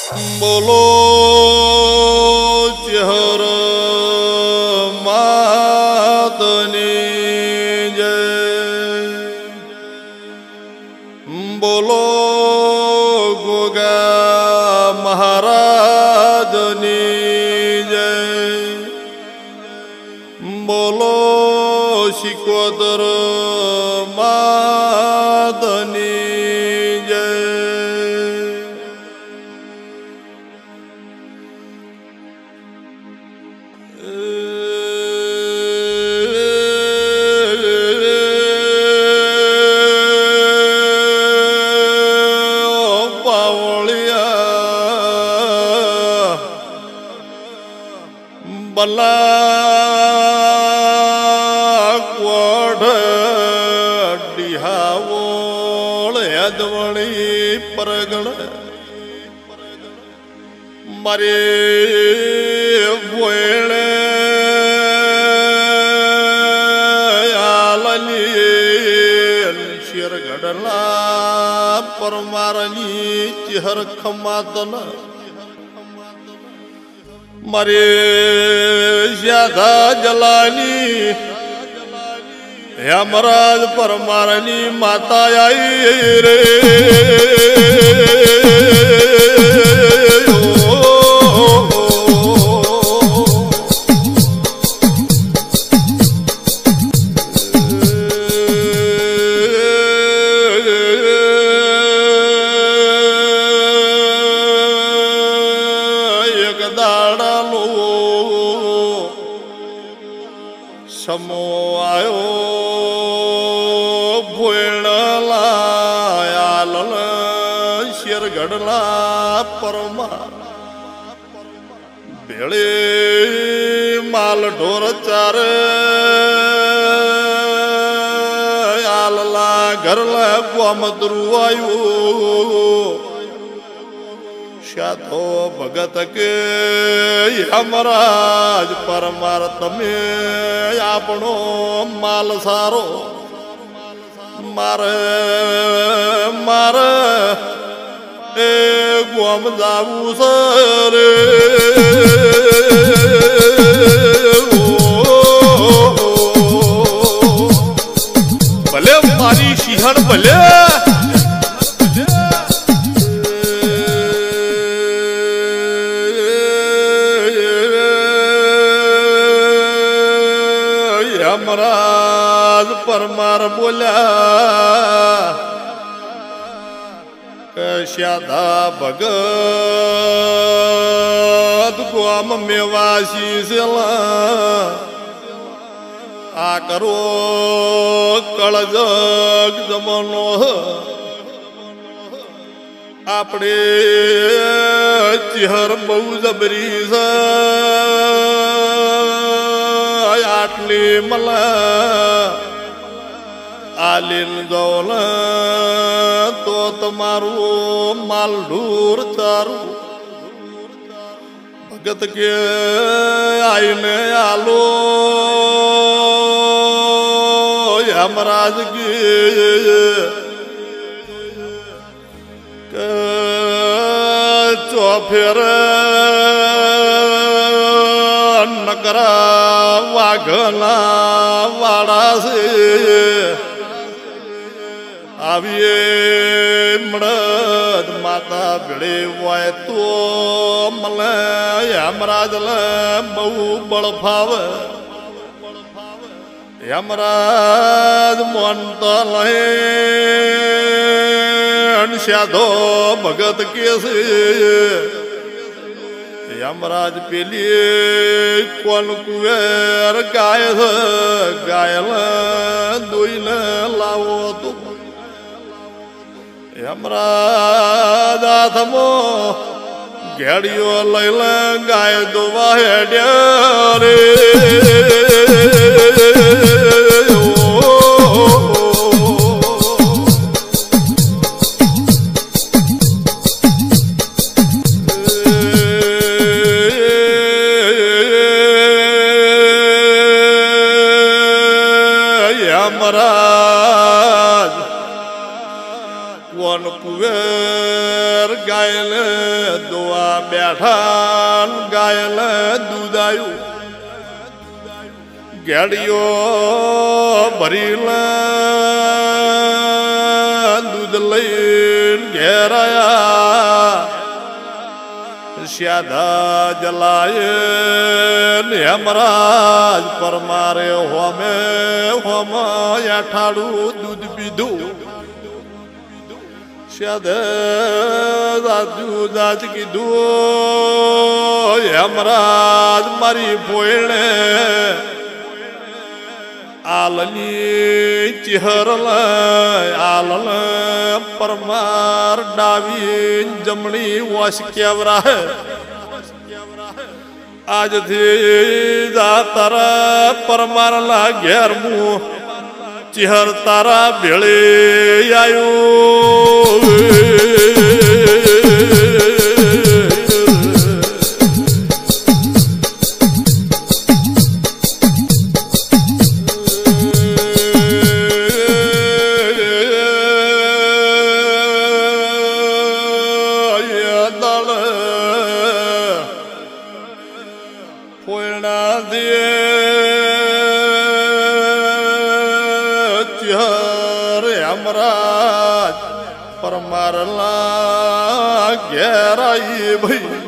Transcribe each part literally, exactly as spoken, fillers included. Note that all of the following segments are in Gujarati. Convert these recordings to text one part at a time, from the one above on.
બોલો ચહર માતની જય, બોલો ગોગા મહારાજની જય, બોલો શિકોતર માતની જય. બલા કોઢ ડિહાવોળ યદવણી પરગણ મારે વોયણે આલની શિરગઢલા પરમારની ચિહર ખમાતન મારે શ્યાધા જલાની યમરાજ પરમારની માતા આઈ રે. સમો આયો ભોયણલા લલ શેરગઢલા પરમા ભેળે માલ ઢોર ચાર આલલા ઘરલા ગોમતરું આવ્યું તો ભગત કે યમરાજ પરમાર તમે આપણો માલ સારો મારે મારે એ ગોમ જાવું સરે. ભલે મારી સિંહણ ભલે યમરાજ પરમાર બોલ્યા કે શ્યાધા ભગત ગોમ મેવાસી સેલા આ કરો કળજગ જમનો આપણે ચિહર બહુ જબરી છે આટલી મલા આલીન જવલ તો તમારું માલ ઢૂર ચારું ભગત કે આઈને આલો યમરાજ કે ચોફેર નકરા વાઘના વાડા છે આવીએ મળદ માતા ભેળે હોય તો મને યમરાજ લે બહુ બળ ફાવે. યમરાજ મોનતો લઈ શ્યાધો ભગત કે છે યમરાજ પેલી કોન કુવેર ગાય છે ગાયલ દોઈને લાવો તો યમરાજ હાથમો ઘેડીઓ લઈ લે ગાય દોવા હેડ્યા રે. યમરાજ કોણ કુવેર ગાયલ દોવા બેઠા ગાયલ દૂધાયું ગેડીઓ ભરી દૂધ લઈને ઘેરાયા શ્યાધા જલાય હેમરાજ પરમારે હોમે હોમ યાઠાડું દૂધ પીધું શ્યાધે રાજુ રાજ કીધું હેમરાજ મારી ભોયણે આલની ચિહરલ આલલ પરમાર ડાવી જમણી વશ કેવરા આજથી જા તારા પરમારલા ઘેર મું ચિહર તારા ભેળે આવ્યો પરમારલા ઘેરાઈ ભાઈ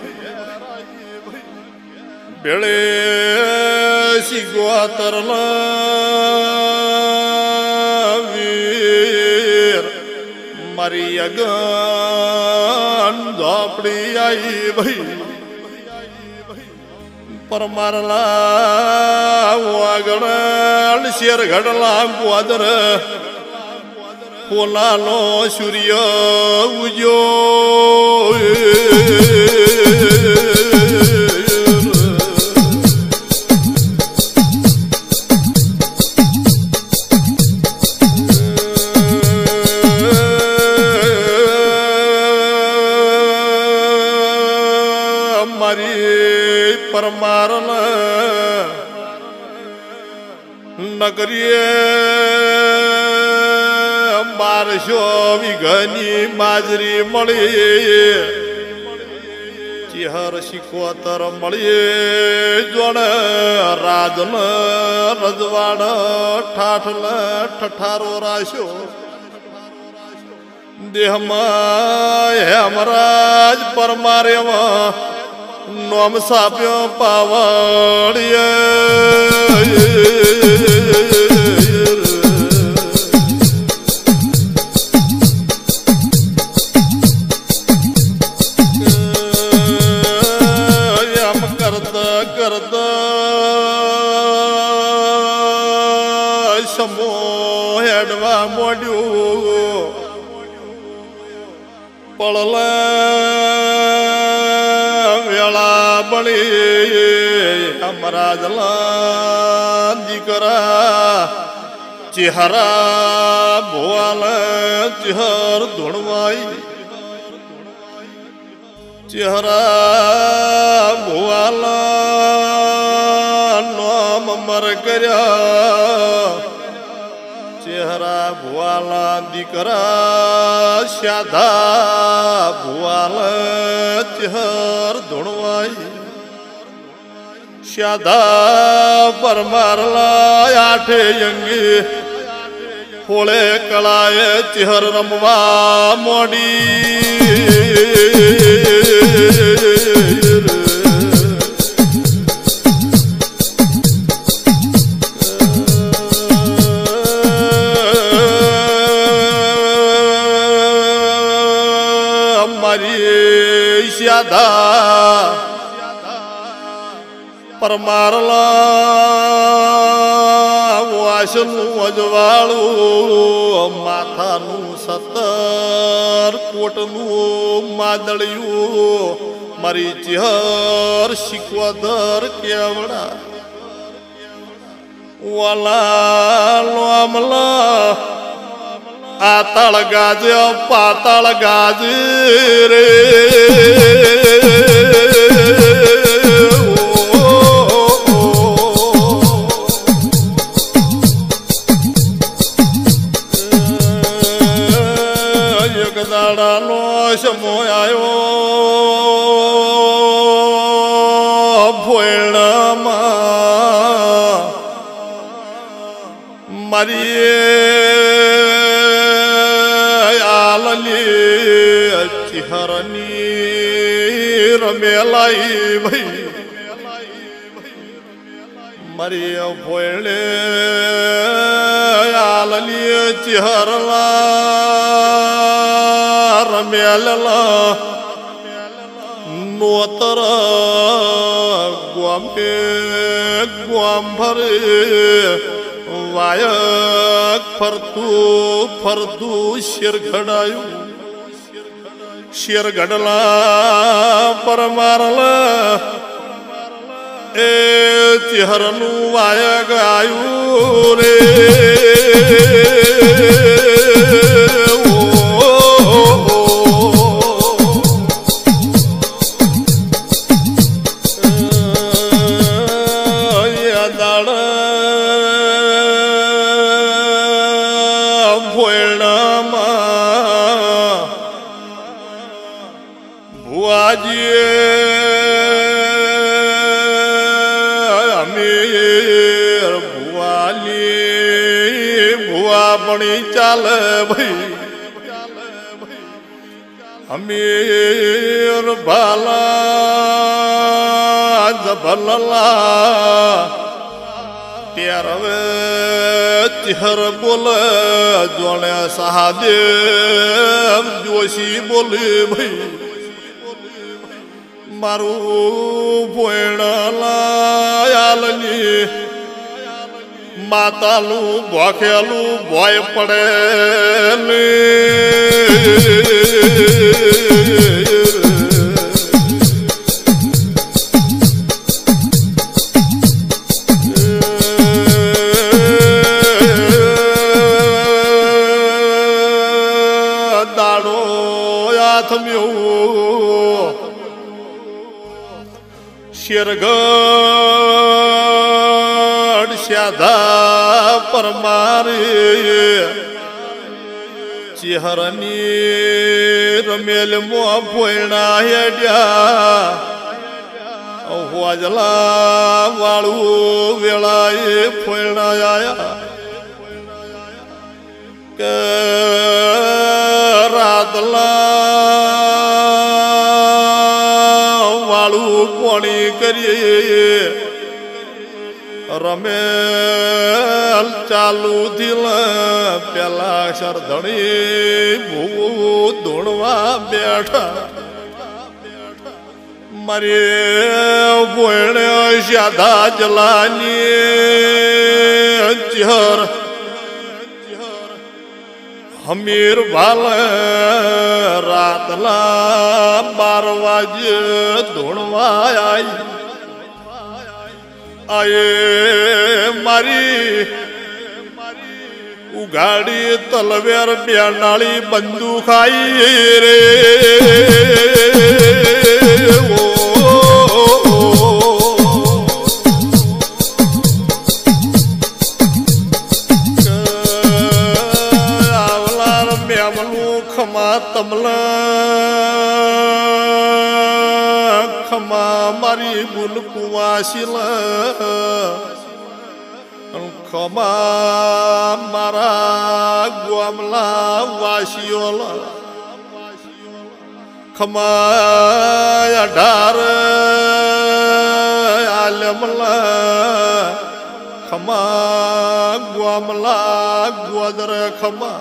ભેળે શિગોતરલા વીર મારી અગન ઝોપડી આઈ ભાઈ પરમારલા વાગણ શેર ઘડલા ગોદર પોલાનો સૂર્ય ઉજ્યો મારી પરમારલ નગરીએ બારસો વીઘાની માજરી મળી ચિહર શિકોતર મળી જોણ રાજન રજવાડ ઠાઠલ ઠઠારો રાશ્યો દેહમાં હેમરાજ પરમારેમાં નોમ સાપ્યો પાવડીએ સમો હેડવા મોડ્યું પળલ વેળા બળી અમરાજલા દીકરા ચેહરા ભોવાલ ચેહર ધોણવાઈ ચેહરા ભોવાલ નોમ મર કર્યા ચેહરા ભુવાલા દીકરા શ્યાધા ભુવાલ ચેહર ધોણવાઈ શ્યાધા પરમારલા આઠે અંગી હોળે કળાએ ચેહર રમવા મોડી મારી શ્યાધા પરમારલા વાસનું અજવાળું માથાનું સતર કોટનું માદળિયું મારી ચેહર શિકોદર કેવડા વાલા લોમલા આતળ ગાજ પાતળ ગાજ રે એક દાડ દાડાનો સમો આવ્યો ભોયણામાં મારી આલની ચિહરની રમેલાઈ ભાઈ મારી ભોયણે આલની ચિહરલા રમેલા નોતર ગ્વામે ગ્વામ ભરે વાયક ફરતું ફરતું શેર ઘડાયું શેર ઘડલા પર મારલા એ ચહેરનું વાયક આયું રે ચાલ ભાઈ અમીર ભાલા જભલલા ત્યાર હવે ચહેર બોલે જોણે સહાદેવ જોશી બોલે ભાઈ મારું ભોયણાલાલની માતાનું ભોખેલું ભોય પડે દાડો આથમ્યો શેરગઢ શ્યાધા પરમારી ચેહરની રમેલ મો ભોયણા હેડ્યા વાજલા વાળું વેળાએ ભોયણા આયા કે રાતલા વાળું કોણી કરીએ રમેલ ચાલુ દિલ પેલા શરધણી ભૂ ધોણવા બેઠા મારી ભોયણે શ્યાધા જલાની ચહેર હમીર ભાલ રાતલા બાર વાજે ધોણવા આવી આયે મારી ઉગાડી તલવેર બેનાળી બંદૂક આઈ રે આવલાર મેમલું ખમા તમલા ખમા મારી ગુલકુવાશીલ ખમા મારા ગ્વામલા વાસીઓલા ખમા અઢાર આલમલા ખમા ગ્વામલા ગોદર ખમા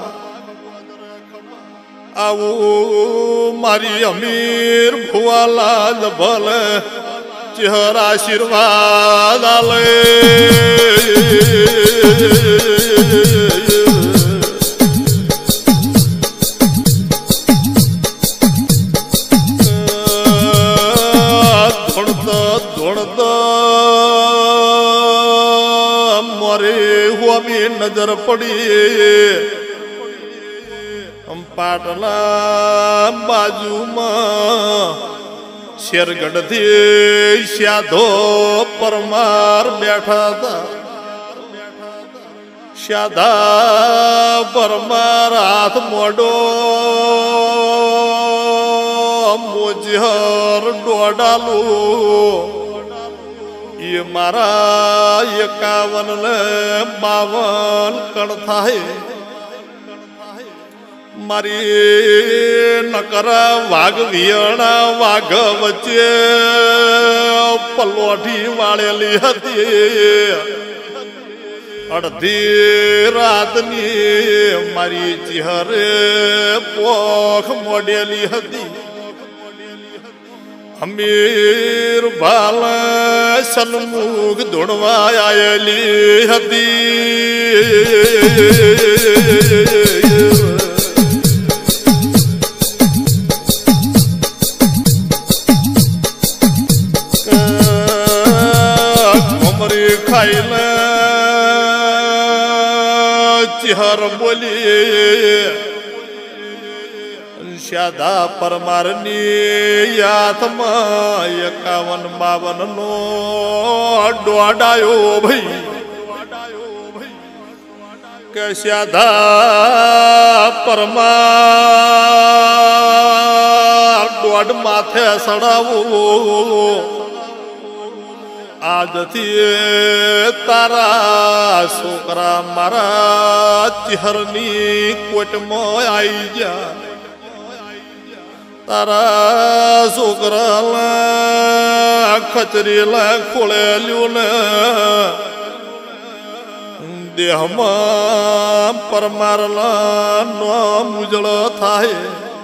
આવું મારી અમીર ભુવાલા જ ભલે ચહેર આશીર્વાદ આલે ધોણતા ધોણતા મોરે હોમી નજર પડી પાટલા બાજુમાં શેરગઢથી શ્યાધો પરમાર બેઠા હતા શાદા પરમાર હાથ મોડો મોજર ડોડાલો એ મારા એકાવન ને બાવન કણ થાય મારી નકર વાઘ વિયણા વાઘ વચ્ચે પલોઠી વાળેલી હતી અડધી રાતની મારી ચહેરે પોખ મોડેલી હતી અમીર બાલ સન્મુખ ધૂણવા આવેલી હતી ખાઈને ચિહર બોલી શાદા પરમારની યાથમાં એકાવન બાવન નો દોડાયો ભાઈ કે શાદા પરમાર દોડ માથે સડાવું આજથી તારા છોકરા મારા ચહેરની કોટમાં આવી ગયા તારા છોકરા ખચરેલા ખોળેલું ને દેહમાં પરમારલા નો મુજળ થાય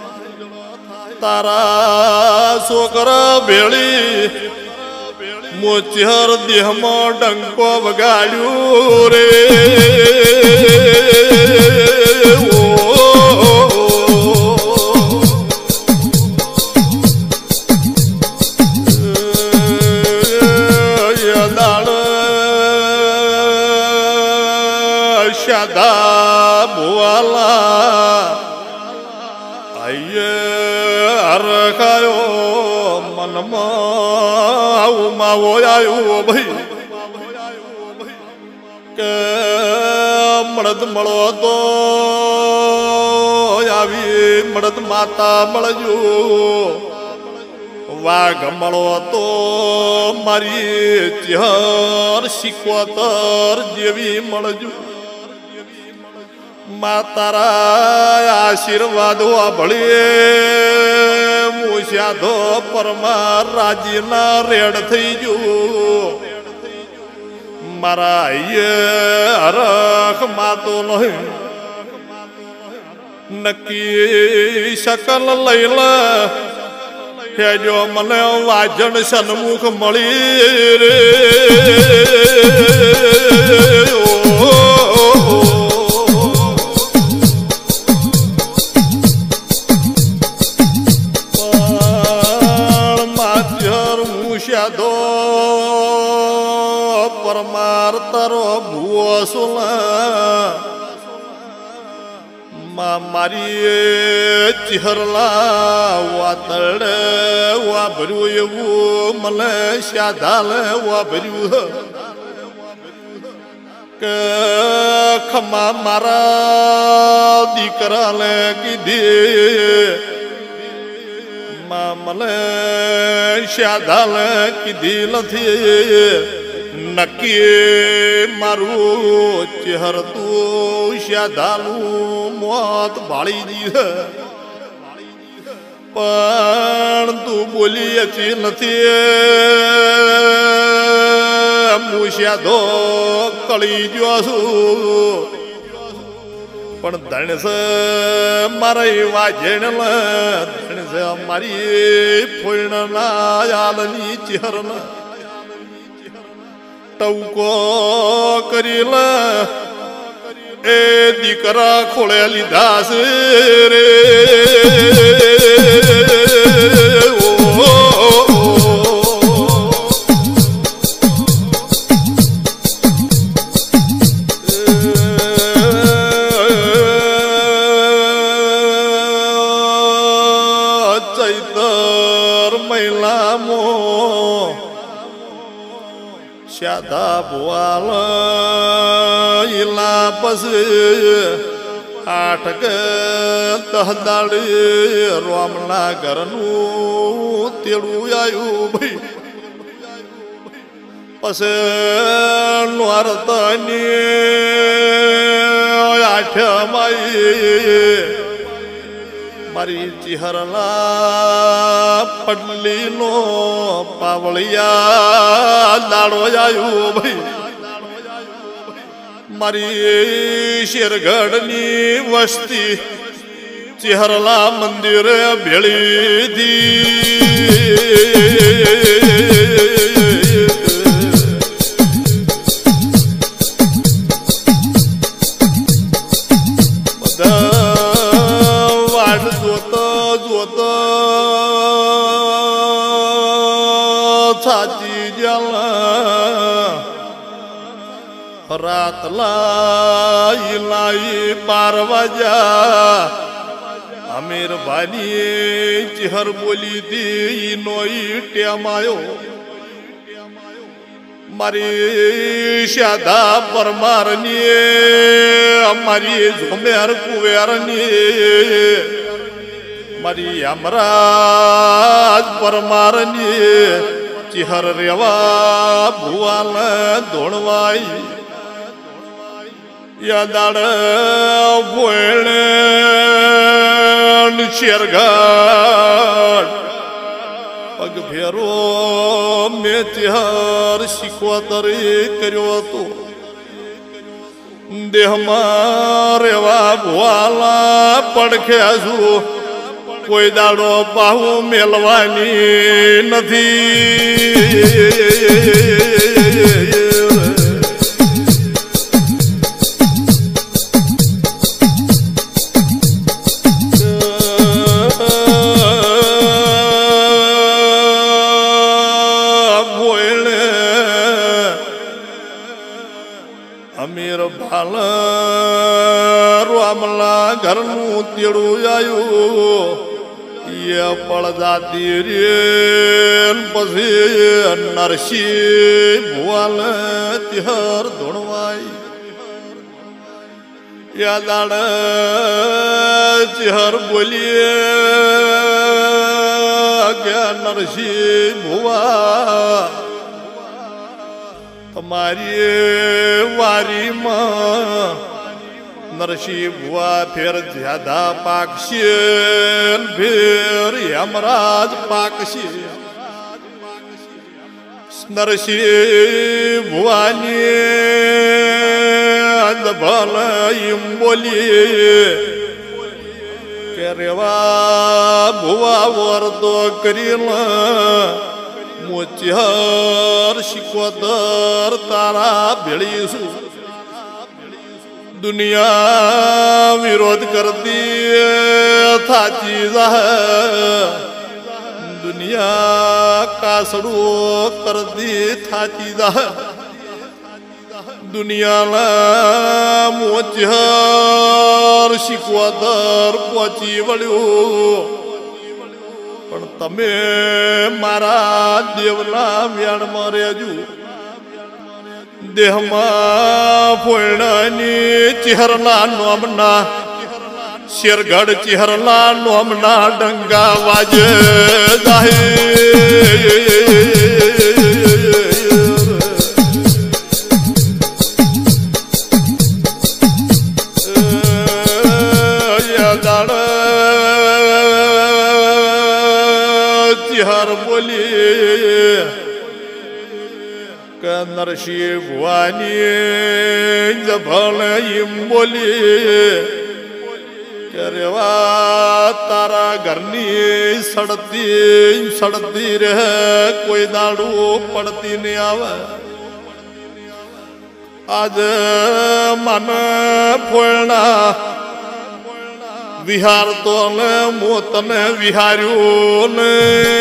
તારા છોકરા ભેળી મોચર દેહમાં ડંકો વગાડ્યું રે દાળ શાદા ભુવાલા આયે હરખાયો મનમાં ઉમાવો આવ્યો ભાઈ કે મળદ મળો તો આવી મળદ માતા મળજો વાઘ મળો તો મારી ચહેર શીખવતર જેવી મળજો મા તારા આશીર્વાદ વાભળીએ મુશ્યાદો પરમાર રાજીના રેડ થઈ ગયો મારા હરખ માતો નહીં નક્કી શકલ લઈ લે હેજો મને વાજણ સન્મુખ મળી રે પરમાર તારો ભૂવો સુલા મારી ચહેરલા વાતડ વાભર્યું એવું મને શાદાલ વાભર્યું કે ખમા મારા દીકરાને કીધી મને શાદાલ કીધી નથી નક્કી મારું ચહેર તું શાદાનું મોત ભાળી દીધે પણ તું બોલી અચી નથી હું શાદો કળી ગયો છું પણ ધણસ મારી વાજણ ધણસ મારી ફોઈણના યાલની ચહેરના ટવકો કરી લે એ દીકરા ખોળે લીધા છે રે શાદા ભુવાલ ઈલા પછી આઠ કે દહ દાડી રોમના ઘરનું તેડું આવ્યું ભાઈ પછી નોરતની આઠમાઈ મારી ચિહરના પડલી નો પાવળિયા દાડો આવ્યો ભાઈ મારી શેરગઢની વસ્તી ચિહરલા મંદિરે ભેળી વાડ જોતો જોતો છાતી જલા રાત લાઈ લાઈ બાર વાજા અમીર ભાની ચિહર બોલી દી નોઈ ટેમ આયો મારી શાદા પરમારની અમારી ઝુમેર કુવેરની મારી અમરાજ પરમારની ચિહર રેવા ભુવાલ ધોણવાઈ યાદાડ ભોયણે શેરગઢ પગ ફેરો મેં ચિહર શીખવતરી કર્યો હતો દેહમાં રેવા ભુવાલા પડખે છું કોઈ દાડો બાહુ મેલવાની નથી અમીર ભાલ રોમલા ઘરનું તેડું આવ્યું એ પડદાતી રે પછી નરસિંહ ભુવાલ તિહર ધોણવાઈ યાદાડ ચિહર બોલીએ કે નરસિંહ ભુવા તમારી વારીમાં નરસિંહ ભુવા ફેર જ્યાદા પાકશે ફેર યમરાજ પાકશે નરસિંહ ભુવાની ભલ એમ બોલીએ કે રેવા ભુવા વરદો કરી મોચિહર શીખવતર તારા ભેળીશું દુનિયા વિરોધ કરતી થાચી જાહ દુનિયા કાસડો કરતી થાચી જાહ દુનિયાના મોચિહર શીખવતર પહોંચી વળ્યું પણ તમે મારા દેવના વ્યાણમાં રહેજો દેહમાં ફોયણાની ચિહરના નોમના શેરગઢ ચિહરના નોમના ડંગા વાજે ચિહર બોલી કે નરસિંહ ભુવાની જભલ એમ બોલી કે રેવા તારા ઘરની સડતી સડતી રહે કોઈ દાડું પડતી નહીં આવે આજે મને ફોયણા વિહાર તો ને મોતને વિહાર્યું ને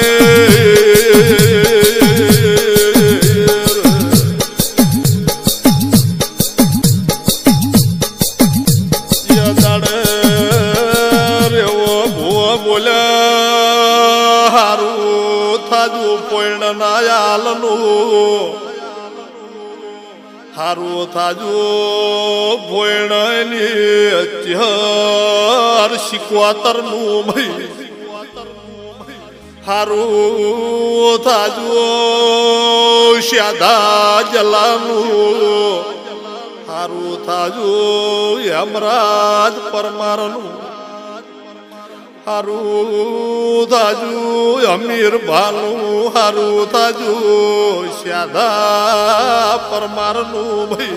રેવો ભૂ બોલ્યા હારું થાજુ પોઈણ નાયાલનું હારું થાજો ભોયણાની ચહર શિકવાતરનું ભાઈ હારું થાજો શ્યાદા જલાનું હારું થાજો યમરાજ પરમારનું હારું થાજો અમીર ભાનું હારું થાજો શ્યાદા પરમારનું ભાઈ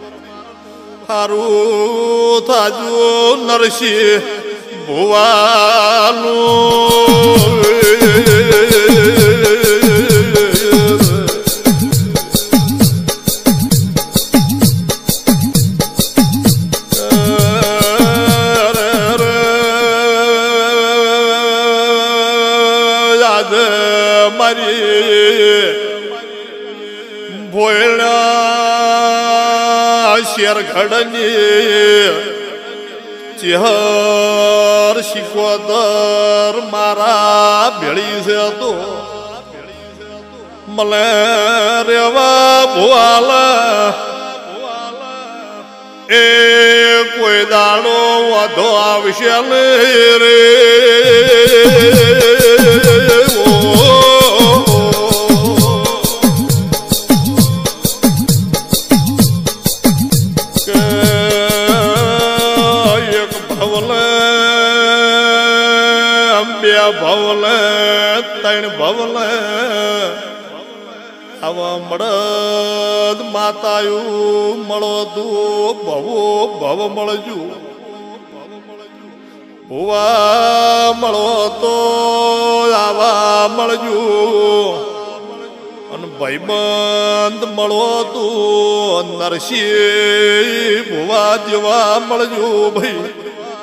હારું થાજો નરસિંહ ભુવાનું ભોયણા શેરગઢની ચેહર શિકોદર મારા ભેળી છે તો મલે રેવા ભુવાલા એ કોઈ દાડો વધો આવશે રે ભવલે તૈણ ભવલે આવા મળદ માતાયું મળો દુ ભવો ભવ મળજુ ભુવા મળો તો આવા મળજુ અને ભાઈબંધ મળો તું નરસિંહ ભુવા જેવા મળજુ ભાઈ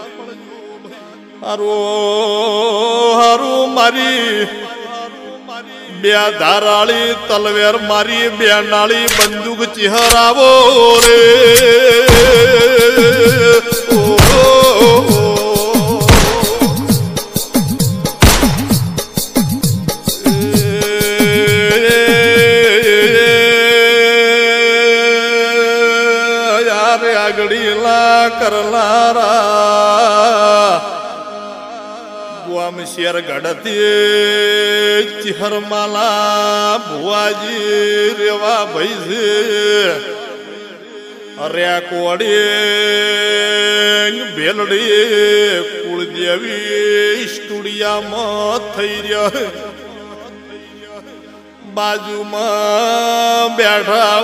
હારું હારું મારી બે ધારાળી તલવેર મારી બે નાળી બંદૂક ચહેરાવો રે યારે આગળીલા કરલારા શેર ગઢતી ચિહરમાલા ભુવાજી રેવા ભાઈ છે અર્યા કોડી ભેલડી કુળદેવી સ્ટુડિયામાં થઈ રહ્યા બાજુમાં બેઠા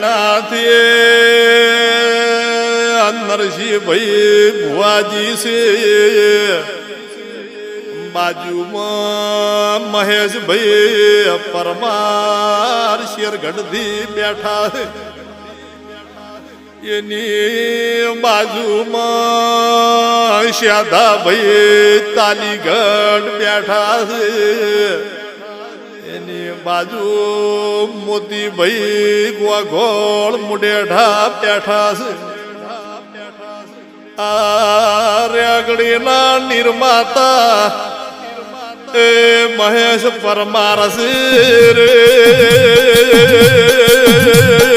ભોયણાથી નરસિંહ ભાઈ ભુવાજી છે બાજુમાં મહેશભાઈ પરમાર શેરગઢથી બેઠા એની બાજુમાં શ્યાદાભાઈ તાલીગઢ બેઠા છે એની બાજુ મોતીભાઈ ગોગોળ મુડેઠા બેઠા છે આ રેગડીના નિર્માતા એ મહેશ પરમાર છે રે